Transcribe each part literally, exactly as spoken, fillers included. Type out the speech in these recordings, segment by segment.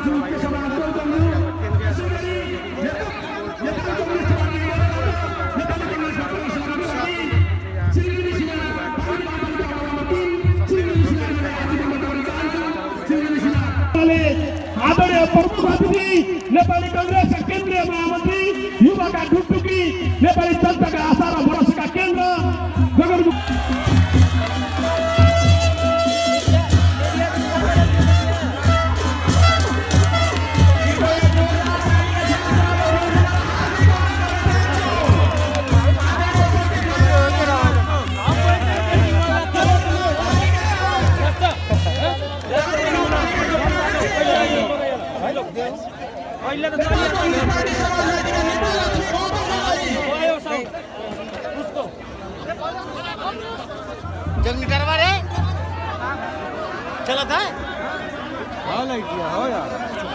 चाहन्छु त्यसमा जोड्नु यसरी नेपाली कङ्ग्रेस नेपाली कङ्ग्रेसका सभापति श्रीमती सिन्हा आदरणीय प्रमुख अतिथि नेपाली कांग्रेसका केन्द्रीय महामन्त्री युवाका ढुकढुकी नेपाली जनताका आशा र भरोसाका केन्द्र जंग करवा रहे चला था हाँ नहीं किया हो यार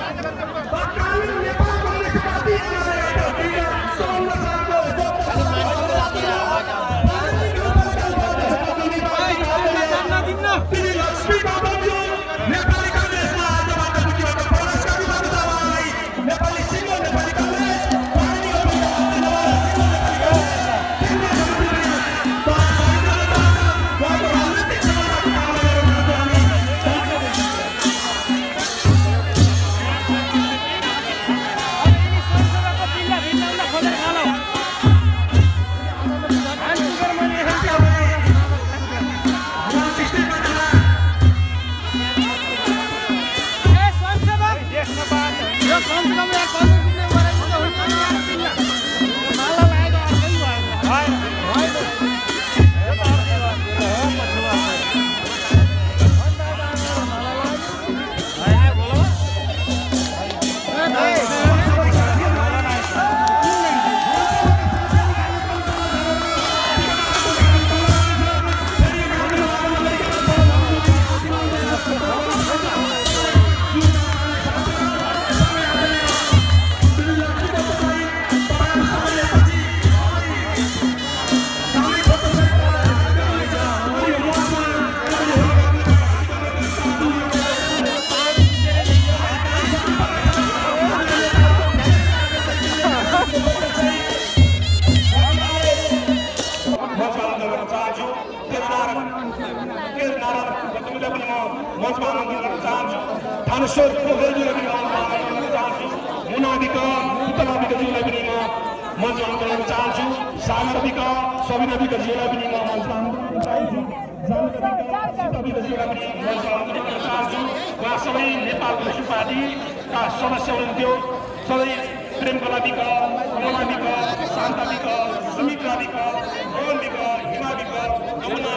थानेश्वर पोखरेलजीलाई पनि आह्वान गर्न चाहन्छु मुनाविक उत्तराविकजीलाई पनि म मञ्च गर्न चाहन्छु सागरविक सविनाविकजीलाई पनि म मञ्च गर्न चाहन्छु जानकाविकजीलाई पनि मञ्च गर्न चाहन्छु उहाँ सबै नेपालको सुपार्टीका सदस्य हुनुहुन्थ्यो सबै प्रेमकलाविक कमलाविक शान्ताविक सुमित्राविक रोहनविक हिमाविक यमुना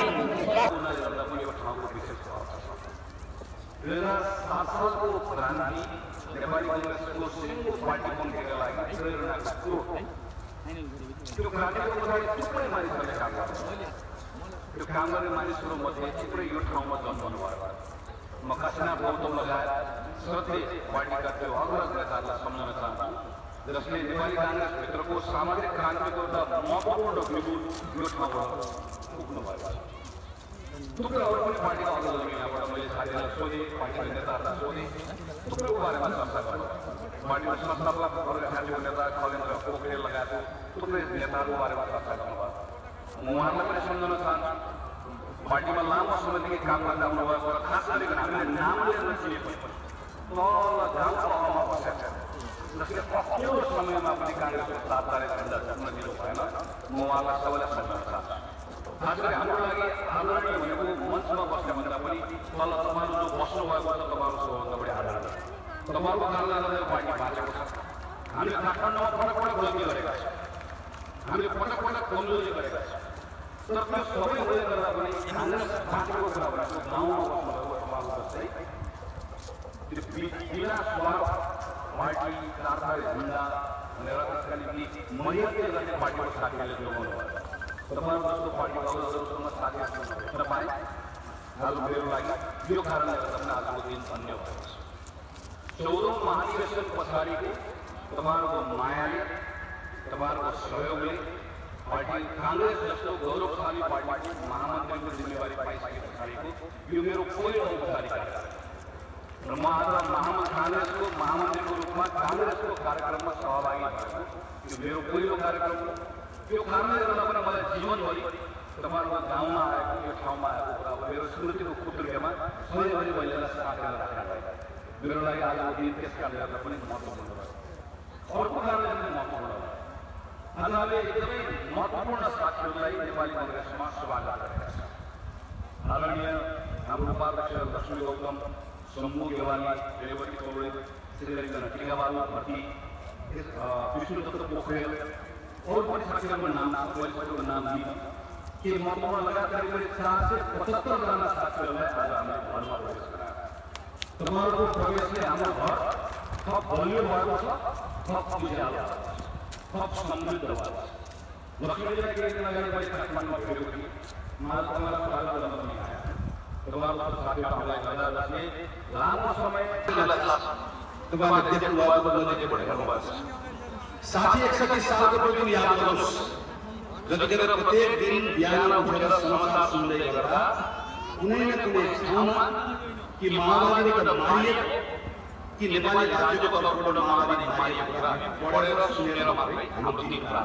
दुई हजार सात सालको क्रान्ति नेपाली कांग्रेसको सिङ्गो पार्टी बन्नेका लागि प्रेरणाको स्रोत त्यो क्रान्तिको पछाडि थुप्रै मानिसहरूले काम गर्छ त्यो काम गर्ने मानिसहरू मध्ये थुप्रै यो ठाउँमा जन्मनु भयो म काशीनाथ गौतम लगायत श्रद्धेय पार्टीका त्यो अग्रज नेताहरूलाई सम्झन चाहन्छु जसले नेपाली कांग्रेसभित्रको सामाजिक क्रान्तिको एउटा महत्त्वपूर्ण बिन्दु यो ठाउँमा पुग्नु भएको छ थुप्रै अरू पनि पार्टीका अग्रजहरू यहाँबाट मैले साथीहरूलाई सोधेँ पार्टीका नेताहरूलाई सोधेँ थुप्रैको बारेमा चर्चा गर्नु पार्टीको संस्थापक खाँचीको नेता खगेन्द्र पोखरेल लगायत थुप्रै नेताहरूको बारेमा चर्चा गर्नुभयो म उहाँहरूलाई पनि सम्झन चाहन्छु पार्टीमा लामो समयदेखि काम गर्दै आउनुभएको र खास गरेर हामीले नाम लिएर नचिनेको तल गाउँको तहमा बसेका जसले कतिवटा समयमा पनि काङ्ग्रेसको साथदारी झन्डा झुक्न दिनु भएन म उहाँलाई सबैलाई सम्झन चाहन्छु खास गरी हाम्रो लागि आन्दोलन भनेको मञ्चमा बस्ने भन्दा पनि तल तपाईँहरू जो बस्नुभएको छ तपाईँहरू सबभन्दा बढी आदरण तपाईँहरूको कारणले पार्टी बाँचेको छ हामीले काठमाडौँमा पटक पटक गल्ती गरेका छौँ हामीले पटक पटक कमजोरी गरेका छौँ तर त्यो सबै हुँदै गर्दा पनि काङ्ग्रेस बाँचेको कुरा भनेको गाउँमा बस्नुभएको तपाईँहरू जस्तै त्यो बिना स्वार्थ पार्टी साथदारी झन्डा भनेर त्यसका निम्ति महिलाले गर्ने पार्टीको साथीहरूले जोगाउनु भयो तपाईहरु जस्तो पार्टीको अग्रजहरूसँग साथीहरू हुन पाए आज मेरो लागि यो कारणले गर्दा पनि आजको दिन धन्य भएको छ चौधौं महाधिवेशन पछाडिको तपाईहरुको मायाले तपाईहरुको सहयोगले पार्टी कांग्रेस जस्तो गौरवशाली पार्टीको महामन्त्रीको जिम्मेवारी पाइसके पछाडिको यो मेरो पहिलो औपचारिक कार्यक्रम र म आज महामन्त्री काङ्ग्रेसको महामन्त्रीको रूपमा काङ्ग्रेसको कार्यक्रममा सहभागी भएको यो मेरो पहिलो कार्यक्रम हो। यो कारणले गर्दा पनि मलाई जीवनभरि तपाईँहरूको गाउँमा आएको यो ठाउँमा आएको कुरा हो। मेरो स्मृतिको खुट्टुकेमा सधैँभरि मैले साथीलाई राखेर मेरो लागि आजको दिन त्यस कारणले गर्दा पनि महत्त्वपूर्ण भयो। अर्को कारणले पनि महत्त्वपूर्ण भयो। आज हामीले एकदमै महत्त्वपूर्ण साथीहरूलाई नेपाली कङ्ग्रेसमा स्वागत गरेका छौँ। आदरणीय हाम्रो उपाध्यक्ष लक्ष्मी गौतम, शम्भु गेवाली, रेवती कौडे, श्रीरञ्जन टिकाबाबु भट्टी, विष्णुदत्त पोखरेल, अरू पनि साथीहरूको नाम मैले सबैको नाम दिइनँ के महत्त्वपूर्ण लगातार करिब चार सय पचहत्तरजना साथीहरूलाई आज हामीले घरमा प्रवेश गराएको छ। तपाईँहरूको प्रवेशले हाम्रो घर थप बलियो भएको छ, थप उज्यालो छ, थप समृद्ध भएको छ। लक्ष्मीजीलाई केही दिन अगाडि मैले काठमाडौँमा भेटेको थिएँ। मलाई तपाईँलाई स्वागत गर्न पनि आयो। तपाईँहरूको साथीहरूलाई गर्दा जसले लामो समय तपाईँले देख्नु भएको नजिकै बढेको भएको छ। साठी एकसठी सालको त्यो दिन याद गर्नुहोस्, जतिखेर प्रत्येक दिन बिहान उठेर समाचार सुन्दै गर्दा कुनै न कुनै ठाउँमा कि माओवादीले त मारिएको कि नेपाली राज्यको तर्फबाट माओवादी मारिएको कुरा पढेर सुनेर मात्रै हाम्रो दिन कुरा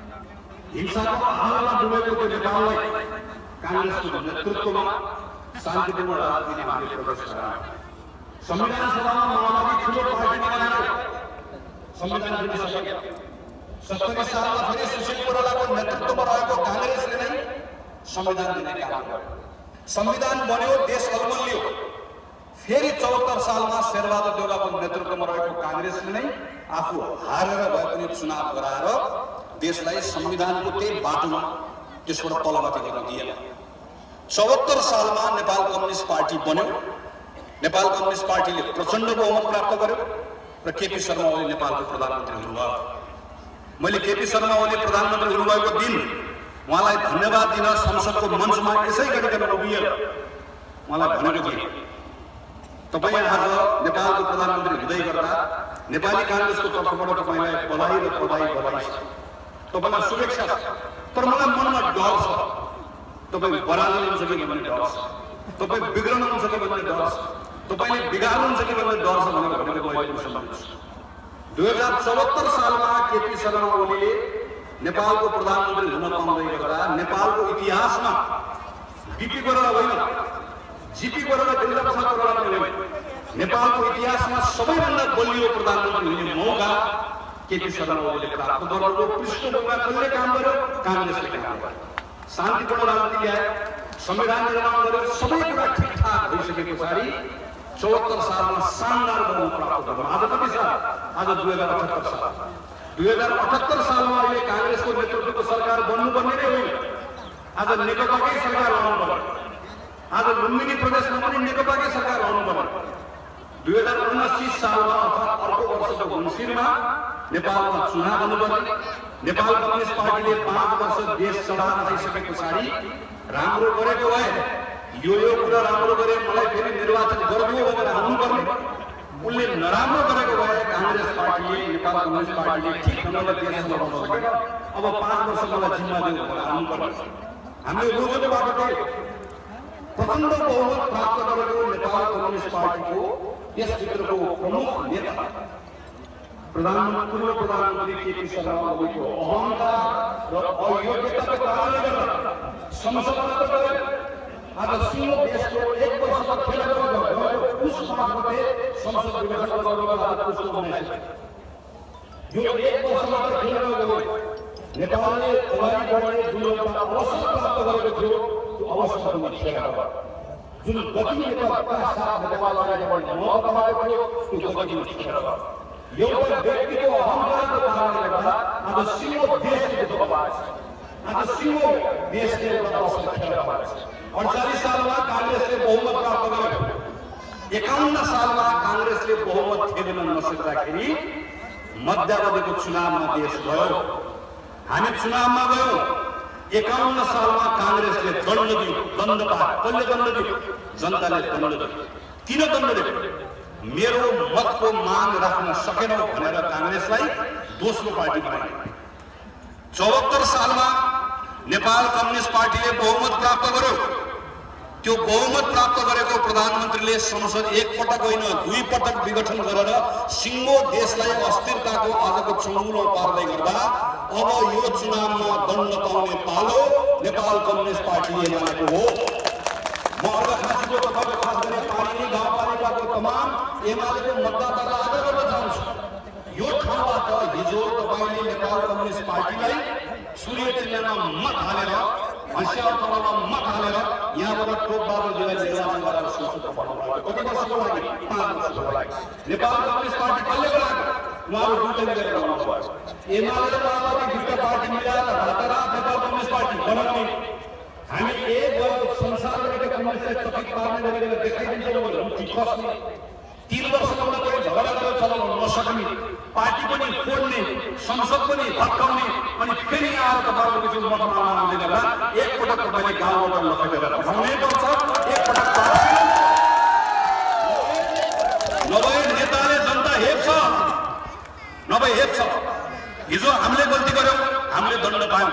हिंसाको आहारमा डुबेको त्यो नेपाललाई काङ्ग्रेसको नेतृत्वमा शान्तिपूर्ण राजनीतिमा हामीले प्रवेश गरायौँ। संविधान सभामा माओवादी ठुलो पार्टी बनाएर संविधान बनिसक्यो। सत्तरी सालमा फेरि सुशील कोइरालाको नेतृत्वमा रहेको काङ्ग्रेसले नै संविधान दिने काम गर्यो। संविधान बन्यो, देश अलमल्लियो। फेरि चौहत्तर सालमा शेरबहादुर देउवाको नेतृत्वमा रहेको काङ्ग्रेसले नै आफू हारेर भए पनि चुनाव गराएर देशलाई संविधानको त्यही बाटोमा त्यसबाट तलमाथि गर्न दिएन। चौहत्तर सालमा नेपाल कम्युनिस्ट पार्टी बन्यो। नेपाल कम्युनिस्ट पार्टीले प्रचण्ड बहुमत प्राप्त गर्यो र केपी शर्मा ओली नेपालको प्रधानमन्त्री हुनुभयो। मैले केपी शर्मा ओली प्रधानमन्त्री हुनुभएको दिन उहाँलाई धन्यवाद दिन संसदको मञ्चमा यसै गरिकन उभिएर उहाँलाई भनेको थिएँ, तपाईँ आज नेपालको प्रधानमन्त्री हुँदै गर्दा नेपाली काङ्ग्रेसको तर्फबाट तपाईँलाई बधाई र बधाई बधाई छ, तपाईँलाई शुभेच्छा छ। तर मलाई मनमा डर छ, तपाईँ बराल्नुहुन्छ कि भन्ने डर छ, तपाईँ बिग्रनुहुन्छ कि भन्ने डर छ, तपाईँले बिगार्नुहुन्छ कि भन्ने डर छ भनेर भनेको मैले पनि सम्झन्छु। दुई हजार चौहत्तर सालमा केपी शर्मा ओलीले नेपालको प्रधानमन्त्री हुन पाउँदै गर्दा नेपालको इतिहासमा बिपी कोइराला होइन, जिपी कोइराला गिरिजाप्रसाद कोइराला पनि होइन, नेपालको इतिहासमा सबैभन्दा बलियो प्रधानमन्त्री हुने मौका केपी शर्मा ओलीले प्राप्त गर्नुभयो। पृष्ठभूमिमा कसले काम गर्यो? काङ्ग्रेसले काम गर्यो। शान्तिपूर्ण राजनीति ल्यायो, संविधान निर्माण गर्यो, सबै कुरा ठिकठाक भइसके पछाडि चौहत्तर सालमा शानदार बहुमत प्राप्त गर्यो। आज कति साल? आज दुई हजार अठहत्तर साल। दुई हजार अठहत्तर सालमा अहिले काङ्ग्रेसको नेतृत्वको सरकार बन्नुपर्ने नै होइन, आज नेकपाकै सरकार आउनु पर्यो। आज लुम्बिनी प्रदेशमा पनि नेकपाकै सरकार आउनु पर्यो। दुई हजार उन्नासी सालमा अर्थात् अर्को वर्षको मङ्सिरमा नेपालमा चुनाव हुनुपर्ने। नेपाल कम्युनिस्ट पार्टीले पाँच वर्ष देश चलाएर आइसके पछाडि राम्रो गरेको भए यो यो कुरा राम्रो गरे मलाई फेरि निर्वाचन गरिदियो भनेर आउनुपर्ने, उसले नराम्रो गरेको भए काङ्ग्रेस पार्टीले नेपाल कम्युनिस्ट पार्टीले ठिक ढङ्गले देश चलाउन सकेन, अब पाँच वर्ष मलाई जिम्मा दियो भनेर आउनुपर्ने। हामीले रोजेको बाटो प्रचण्ड बहुमत प्राप्त गरेको नेपाल कम्युनिस्ट पार्टीको यसभित्रको प्रमुख नेता प्रधानमन्त्री प्रधानमन्त्री केपी शर्मा ओलीको अहङ्कार र अयोग्यताको कारणले गर्दा संसदमा त गयो। आज सिङ्गो देशको एक वर्षमा खेलेर गएको पुस मार्फतले संसद विभाजन गरेको आज पुस्तो बनाइसक्यो। यो एक वर्षमा त खेलेर गयो। नेपालले अगाडि बढ्ने जुन एउटा अवसर प्राप्त गरेको थियो त्यो अवसरमा खेलेर गयो। जुन गति नेपालका साथ नेपाल अगाडि बढ्ने मौका पाएको थियो त्यो गतिमा खेलेर गयो। एउटा व्यक्तिको अहङ्कारको कारणले गर्दा आज सिङ्गो देशले दुःख पाएको छ। आज सिङ्गो देशले एउटा अवसर खेलेर गएको छ। अडचालिस सालमा काङ्ग्रेसले बहुमत प्राप्त गर्यो। एकाउन्न सालमा काङ्ग्रेसले बहुमत खेल्न नसक्दाखेरि मध्यावधिको चुनावमा देश गयो। हामी चुनावमा गयौँ। एकाउन्न सालमा काङ्ग्रेसले दण्ड दियो, दण्ड पायो। कसले दण्ड दियो? जनताले दण्ड दियो। किन दण्ड दियो? मेरो मतको माग राख्न सकेनौ भनेर काङ्ग्रेसलाई दोस्रो पार्टी बनायो। चौहत्तर सालमा नेपाल कम्युनिस्ट पार्टीले बहुमत प्राप्त गर्यो। त्यो बहुमत प्राप्त गरेको प्रधानमन्त्रीले संसद एक पटक होइन दुई पटक विघटन गरेर सिङ्गो देशलाई अस्थिरताको आजको चुङ्गुलो पार्दै गर्दा अब यो चुनावमा दण्ड पाउने पालो नेपाल कम्युनिस्ट पार्टी एमालेको हो। म अर्घाखाँचीको तपाईँको खास गरी पानी गाउँपालिकाको तमाम एमालेको मतदातालाई आग्रह गर्न चाहन्छु, यो ठाउँबाट हिजो तपाईँले नेपाल कम्युनिस्ट पार्टीलाई सूर्य चिन्हमा मत हालेर हँसिया तलमा मत हालेर यहाँबाट टोपबहादुरजीलाई निर्वाचन गरेर संसद बनाउनुभयो। कति वर्षको लागि? पाँच वर्षको लागि। नेपाल कम्युनिस्ट पार्टी कसले बनाएको? उहाँहरू दुईटै मिलेर बनाउनुभयो। एमाले र माओवादी दुईटा पार्टी मिलेर रातारात नेपाल कम्युनिस्ट पार्टी बनाउने हामी एक भएको संसारबाट कम्युनिस्टलाई चकित पार्ने गरेर देखाइदिन्छौँ भनेर मुठी खस्ने, तीन वर्षसम्म कोही झगडा गरेर चलाउन नसक्ने, पार्टी पनि फोड्ने, संसद पनि भत्काउने, अनि फेरि आएर तपाईँहरूको बिचमा मत माग्ने गर्दा एकपटक तपाईँले गाउँबाट लखेटेर पठाउनै पर्छ। एकपटक नभए नेताले जनता हेप्छ, नभए हेप्छ। हिजो हामीले गल्ती गर्यौँ, हामीले दण्ड पायौँ।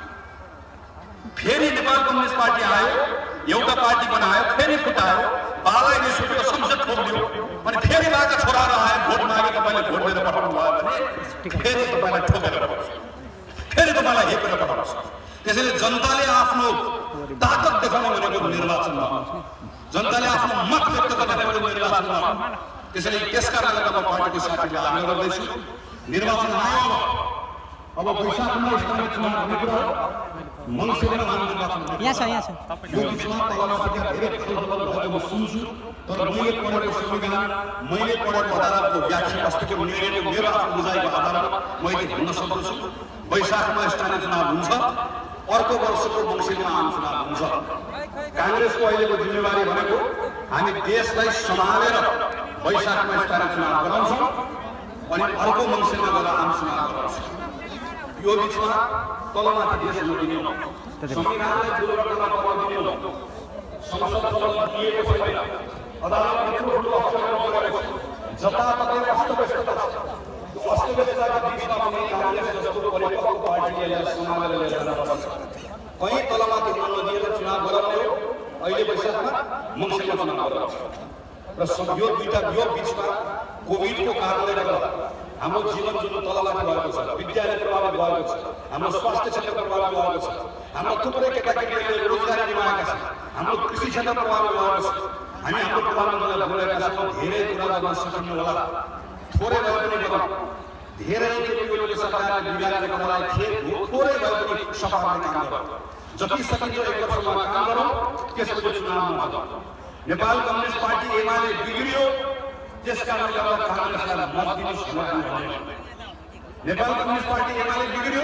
फेरि नेपाल कम्युनिस्ट पार्टी आयो, एउटा पार्टी बनायो, फेरि फुटायो, बालाई निसुकेको संसद ठोकिदियो, अनि फेरि बाका छोराहरू आयो, भोट मागे तपाईँले भोट दिएर पठाउनु भयो भने फेरि तपाईँलाई ठोकेर पठाउँछ, फेरि तपाईँलाई हेपेर पठाउँछ। त्यसैले जनताले आफ्नो ताकत देखाउने भनेको निर्वाचनमा, जनताले आफ्नो मत व्यक्त गर्ने भनेको निर्वाचनमा। त्यसैले त्यस कारणले तपाईँ पार्टीको साथीले आग्रह गर्दैछु, निर्वाचन आयोग अब वैशाखमा स्थानीय चुनाव हुने कुरा हो, मङ्सिरमा आम निर्वाचन यहाँ छ यहाँ छ यो बिचमा तलमाथि धेरै छलफल भएको म सुन्छु, तर मैले पढेको संविधान, मैले पढेको अदालतको व्याख्या अस्तिको निर्णयको मेरो आफ्नो बुझाइको आधारमा मैले भन्न सक्दछु वैशाखमा स्थानीय चुनाव हुन्छ, अर्को वर्षको मङ्सिरमा आम चुनाव हुन्छ। काङ्ग्रेसको अहिलेको जिम्मेवारी भनेको हामी देशलाई सम्हालेर वैशाखमा स्थानीय चुनाव गराउँछौँ अनि अर्को मङ्सिरमा गएर आम चुनाव गराउँछौँ। यो बिचमा तलमाथि देश लुटिने हो, संविधानलाई दुर्घटना पर्दिने हो, संसद चलन दिएको छैन, अदालतले ठुलो ठुलो अक्षरमा गरेको छ, जताततै अस्तव्यस्तता छ। त्यो अस्तव्यस्तताका बिचमा पनि काङ्ग्रेस जस्तो परिपक्व पार्टीले यसलाई सम्हालेर लिएर जानुपर्छ। कहीँ तलमाथि मन नदिएर चुनाव गराउने हो, अहिले वैशाखमा मङ्सिरमा चुनाव गराउँछ। र यो दुईटा यो बिचमा कोभिडको कारणले गर्दा हाम्रो जीवन जुन तलमाथि भएको छ, विद्यालय प्रभावित भएको छ, हाम्रो स्वास्थ्य क्षेत्र प्रभावित भएको छ, हाम्रो थुप्रै केटाकेटीहरूले रोजगारी गुमाएका छन्, हाम्रो कृषि क्षेत्र प्रभावित भएको छ। हामी हाम्रो प्रधानमन्त्रीलाई बोलेका छौँ धेरै कुरा गर्न सकिने होला, थोरै भए पनि गरौँ, धेरै यो सरकारले बिगारेको मलाई खेद हो, थोरै भए पनि सफा गर्ने काम गरौँ, जति सकिन्छ एक वर्षमा काम गरौँ, त्यसपछि चुनावमा जाउँ। नेपाल कम्युनिस्ट पार्टी एमाले बिग्रियो, त्यस कारणले गर्दा काङ्ग्रेसलाई मत दिनुहोस् भनेर भने नेपाल कम्युनिस्ट पार्टी एमाले बिग्रियो,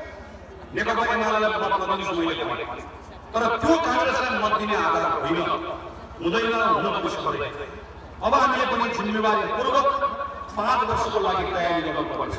नेकपा एमालेलाई मत नदिनुहोस् मैले भने, तर त्यो काङ्ग्रेसलाई मत दिने आधार होइन, हुँदैन, हुन पनि सक्दैन। अब हामीले पनि जिम्मेवारी पूर्वक पाँच वर्षको लागि तयारी गर्नुपर्छ।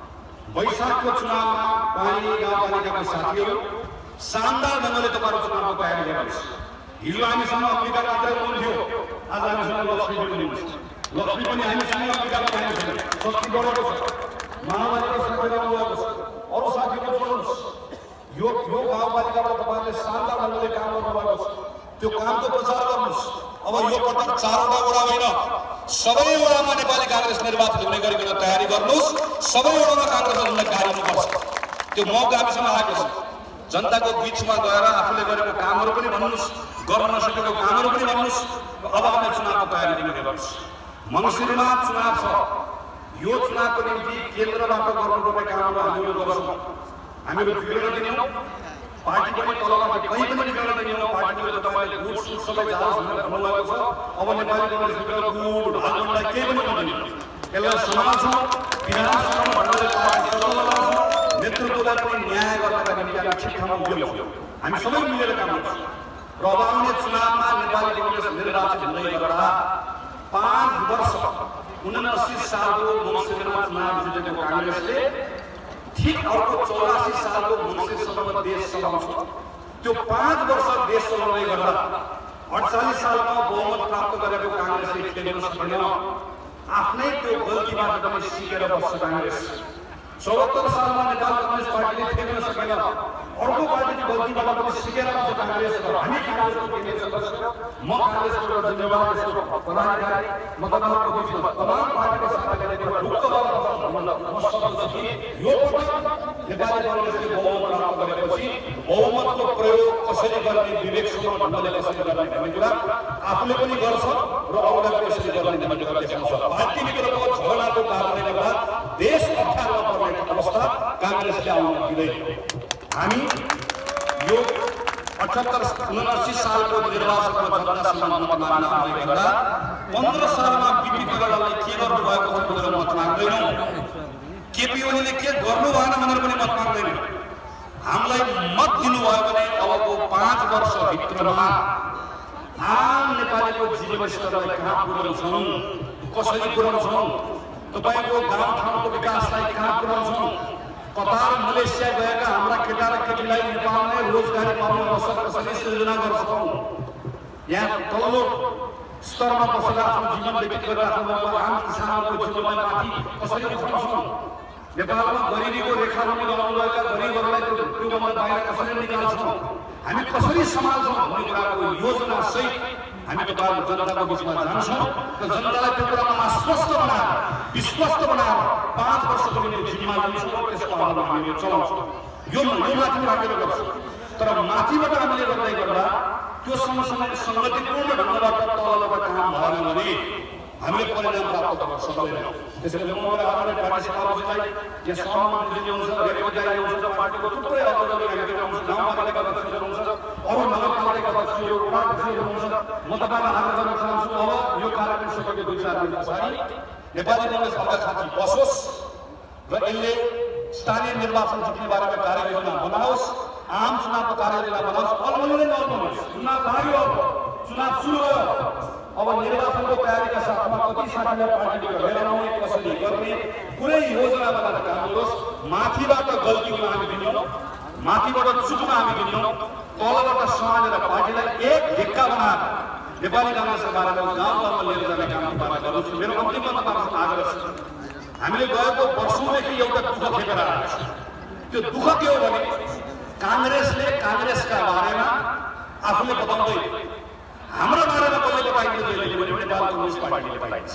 वैशाखको चुनावमा पानी गाउँपालिकाका साथीहरू शानदार ढङ्गले तपाईँहरू चुनावको तयारी गर्नुहोस्। हिजो हामीसँग अमेरिका मात्रै हुनुहुन्थ्यो, आज हामीसँग लक्ष्मी पनि हुनुहुन्छ, लक्ष्मी पनि हामीसँग अमेरिकामा पाइन्छ, शक्ति बढेको छ, माओवादीको सङ्ख्या बढेको छ, अरू साथीहरू जोड्नुहोस्। यो यो गाउँपालिकाबाट तपाईँहरूले शानदार ढङ्गले काम गर्नुभएको छ, त्यो कामको प्रचार गर्नुहोस्। अब यो पटक चारवटा वडा होइन, सबै वडामा नेपाली काङ्ग्रेस निर्वाचित हुने गरिकन तयारी गर्नुहोस्, सबै वडामा काङ्ग्रेसलाई गाड्नुपर्छ। त्यो मौका हामीसँग आएको छ, जनताको बिचमा गएर आफूले गरेको कामहरू पनि भन्नुहोस्, गर्न नसकेको कामहरू पनि भन्नुहोस्। अब हामी चुनावको तयारी गर्ने गर्नुहोस्। मङ्सिरमा चुनाव छ, यो चुनावको निम्ति केन्द्रबाट गर्नुपर्ने कामहरू हामीहरू गर्छौँ। हामीहरू बिग्रन दिदैनौँ, पार्टी पनि तलबाट कहीँ पनि बिग्रन दिदैनौँ। पार्टीले तपाईँले गुड सुट सबै जाओस् भनेर भन्नुभएको छ, अब नेपाली कङ्ग्रेसभित्र गुड भागवनलाई केही पनि नदिनु, यसलाई सम्हाल्छौँ, विधानसभामा भन्दै पार्टी चलाउन लाउँछौँ, नेतृत्वलाई पनि न्याय गर्नका निम्ति हामी ठिक ठाउँमा उभिन्छौँ। हामी सबै मिलेर काम गर्छौँ र अब आउने चुनावमा नेपाली कङ्ग्रेस निर्वाचित हुँदै गर्दा पाँच वर्ष उनासी सालको मङ्सिरमा चुनाव जितेको काङ्ग्रेसले ठिक अर्को चौरासी सालको मङ्सिरसम्म देश चलाउँछ। त्यो पाँच वर्ष देश चलाउँदै गर्दा अडचालिस सालमा बहुमत प्राप्त गरेको काङ्ग्रेसले खेल्न सकेन। आफ्नै त्यो गल्तीबाट पनि सिकेर बस्छ काङ्ग्रेस। चौहत्तर सालमा नेपाल कम्युनिस्ट पार्टीले टेक्न सकेन अर्को पार्टीको गल्तीबाट पनि सिकेर आउँछ कांग्रेस हामी कांग्रेसको केन्द्रीय सदस्य म कांग्रेसको एउटा जिम्मेवार यसको पदाधिकारी मतदाताको बिचमा तमाम पार्टीको साथीहरूले एउटा ढुक्क भन्न म सक्दछु यो पटक नेपाली कांग्रेसले बहुमत प्राप्त गरेपछि बहुमतको प्रयोग कसरी गर्ने विवेकसँग ढङ्गले कसरी गर्ने भन्ने कुरा आफूले पनि गर्छ र अरूलाई पनि यसरी गर्ने भन्ने कुरा देखाउँछ पार्टीभित्रको झगडाको कारणले गर्दा देश अप्ठ्यारोमा पर्ने अवस्था कांग्रेसले आउन दिँदैन हामी यो अठहत्तर उनासी सालको निर्वाचनमा जनतासँग मत माग्न आउने गर्दा पन्ध्र सालमा बिपी कोइरालालाई के गर्नु भएको छ भनेर मत माग्दैनौँ केपी ओलीले के गर्नु भएन भनेर पनि मत माग्दैनौँ हामीलाई मत दिनुभयो भने अबको पाँच वर्षभित्रमा आम नेपालीको जीवन स्तरलाई कहाँ पुर्याउँछौँ कसरी पुर्याउँछौँ तपाईको गाउँठाउँको विकासलाई कहाँ पुर्याउँछौँ कतार मलेसिया गएका हाम्रा केटा र केटीलाई नेपालमै रोजगारी पाउने अवसर कसरी सृजना गर्छौँ यहाँ तल्लो स्तरमा बसेर आफ्नो जीवन व्यतीत गरिराख्नु भएको आम किसानहरूको जीवनलाई माथि कसरी उठाउँछौँ नेपालमा गरिबीको रेखामुनि लगाउनुभएका गरिबहरूलाई त्योभन्दा बाहिर कसरी निकाल्छौँ हामी कसरी सम्हाल्छौँ भन्ने कुराको योजना सहित हामी नेपाल जनताको बिचमा जान्छौँ र जनतालाई त्यो कुरामा आश्वस्त बनाएर विश्वस्त बनाएर पाँच वर्षको निम्ति जिम्मा लिन्छौँ त्यसको आधारमा हामी चलाउँछौँ यो यो माथि राखेर गर्छौँ तर माथिबाट हामीले गर्दै गर्दा त्यो सँगसँगै सङ्गतिपूर्ण ढङ्गबाट तलबाट काम भएन भने हामीले परिणाम प्राप्त गर्न सक्दैनौँ त्यसैले म आफूलाई पार्टी सभापतिलाई यहाँ सहमन्त्री ल्याउँछ रेकर्ड ल्याउँछ पार्टीको थुप्रै अध्यक्षहरू ल्याउँछ गाउँपालिका अध्यक्षहरू ल्याउँछ अरू नगरपालिका अध्यक्षहरू उपाध्यक्षहरू ल्याउँछ म तपाईँलाई आग्रह गर्न चाहन्छु अब यो कार्यक्रम सकेको दुई चार दिन पछाडि नेपाली कांग्रेस अर्का खाँची बसोस् र यसले स्थानीय निर्वाचन जित्ने बारेमा कार्ययोजना बनाओस् आम चुनावको कार्ययोजना बनाओस् अलमलले नबनाओस् चुनाव लाग्यो चुनाव सुरु भयो अब निर्वाचनको तयारीका साथमा कति साथीलाई पार्टीबाट लिएर आउने कसरी गर्ने कुनै योजना बनाएर काम गरोस् माथिबाट गल्ती हुन हामी दिन्नौँ माथिबाट चुक्न हामी दिन्नौँ तलबाट समालेर पार्टीलाई एक ढिक्का बनाएर नेपाली कांग्रेसको बारेमा गाउँ गाउँमा लिएर जाने काम तपाईँ गर्नुहोस् मेरो अन्तिम तपाईँहरूको आग्रह छ हामीले गएको वर्षौँदेखि एउटा दुःख खेपेर आएको छ त्यो दुःख के हो भने कांग्रेसले कांग्रेसका बारेमा आफूले बताउँदै हाम्रो बारेमा कहिले बताइदिन्छ भने नेपाल कम्युनिस्ट पार्टीले बताइन्छ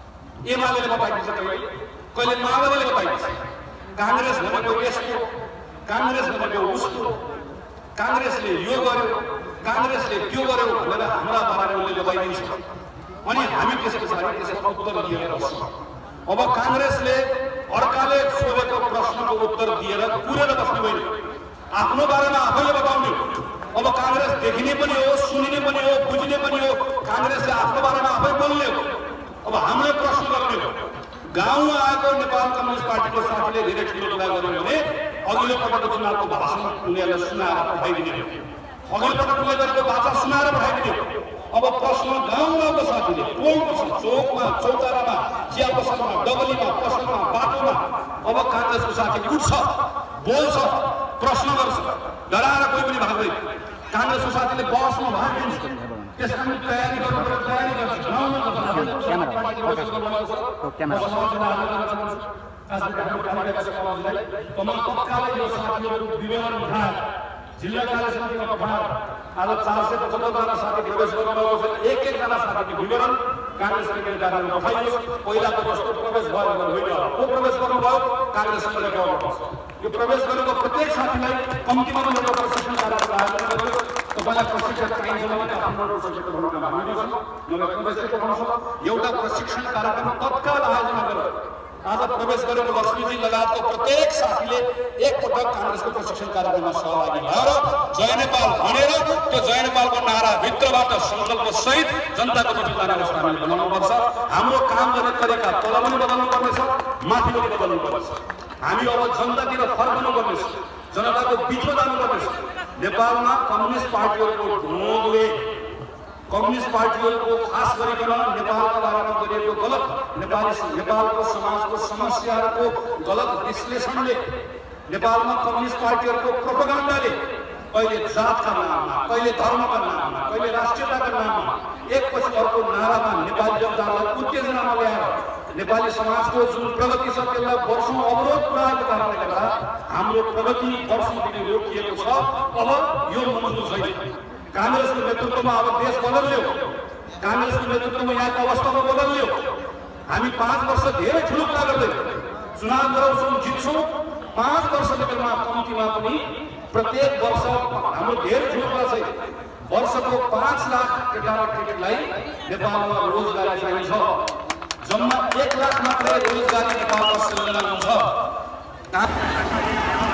एमाले बताइदिन्छ कहिले कहिले माओवादीले बताइदिन्छ कांग्रेस भनेको यसको कांग्रेस भनेको उसको कांग्रेसले यो गर्यो कांग्रेसले त्यो गर्यो भनेर हाम्रा बारेमा उनले बताइदिन्छ अनि हामी त्यस पछाडि त्यसको उत्तर दिएर बस्छौँ अब कांग्रेसले अर्काले सोधेको प्रश्नको उत्तर दिएर पुरेर बस्नु होइन आफ्नो बारेमा आफैले बताउने अब कांग्रेस देखिने पनि हो सुनिने पनि हो बुझ्ने पनि हो कांग्रेसले आफ्नो बारेमा आफै बोल्ने हो अब हामीले प्रश्न गर्ने हो गाउँमा आएको नेपाल कम्युनिस्ट पार्टीको साथीले धेरै ठुलो कुरा गर्यो भने अघिल्लो पटकको चुनावको भाषण उनीहरूलाई सुनाएर पठाइदिने हो अघिल्लो पटक उनले गरेको भाषण सुनाएर पठाइदिने हो अब प्रश्न गाउँ गाउँको साथीले बोल्नु छ चौकमा चौतारामा चिया पसलमा डबलीमा पसलमा बाटोमा अब कांग्रेसको साथी उठ्छ बोल्छ प्रश्न गर्छ डराएर कोही पनि भाग्दैन कांग्रेसको साथीले बसमा भाग दिन्छ त्यसका लागि तयारी गर्नु तयारी गर्छ गाउँमा जिल्ला कार्य समितिमा पठाएर आज चार सय पचहत्तरजना साथी प्रवेश गर्नुभएको छ एक एकजना साथीको विवरण कांग्रेस समितिको कार्यालयमा पठाइयोस् पहिलाको जस्तो प्रवेश भयो भने होइन को प्रवेश गर्नुभयो कांग्रेस समितिले गर्नुपर्छ यो प्रवेश गरेको प्रत्येक साथीलाई कम्तीमा पनि एउटा प्रशिक्षण कार्यक्रम आयोजना गर्यो तपाईलाई प्रशिक्षण चाहिन्छ भने आफ्नो प्रशिक्षण गर्न माग्नुहुन्छ नभए प्रवेशले पठाउँछ एउटा प्रशिक्षण कार्यक्रम तत्काल आयोजना गर्यो आज प्रवेश गरेको लक्ष्मीजी लगायतको प्रत्येक साथीले एकपटक कांग्रेसको प्रशिक्षण कार्यक्रममा सहभागी भएर जय नेपाल भनेर त्यो जय नेपालको नारा भित्रबाट संकल्प सहित जनताको प्रतिनिधित्व अवस्था हामीले बनाउनुपर्छ हाम्रो काम गर्ने तरिका तल पनि बदल्नु पर्नेछ माथि पनि बदल्नु पर्नेछ हामी अब जनतातिर फर्कनु पर्नेछ जनताको बिचमा जानु पर्नेछ नेपालमा कम्युनिस्ट पार्टीहरूको ढोंगले कम्युनिस्ट पार्टीहरूको खास गरिकन नेपालका बारेमा गरिएको गलत नेपाली नेपालको समाजको समस्याहरूको गलत विश्लेषणले नेपालमा कम्युनिस्ट पार्टीहरूको प्रोपेगेन्डाले कहिले जातका नाममा कहिले धर्मका नाममा कहिले राष्ट्रियताका नाममा एकपछि अर्को नारामा नेपाली जनतालाई उत्तेजनामा ल्याएर नेपाली समाजको जुन प्रगति छ त्यसलाई वर्षौं अवरोध पुर्याएको कारणले गर्दा हाम्रो प्रगति वर्षौंदेखि रोकिएको छ। अब यो मन्जुर छैन। कांग्रेसको नेतृत्वमा अब देश बदल्यो, कांग्रेसको नेतृत्वमा यहाँको अवस्थामा बदल्यो। हामी पाँच वर्ष धेरै ठुलो कुरा गर्दै चुनाव गराउँछौँ, जित्छौँ। पाँच वर्षभित्रमा कम्तीमा पनि प्रत्येक वर्ष हाम्रो धेरै ठुलो कुरा छ। वर्षको पाँच लाख केटारा केटीलाई नेपालमा रोजगारी चाहिन्छ। जम्मा एक लाख मात्रै रोजगारी नेपालमा सृजना हुन्छ।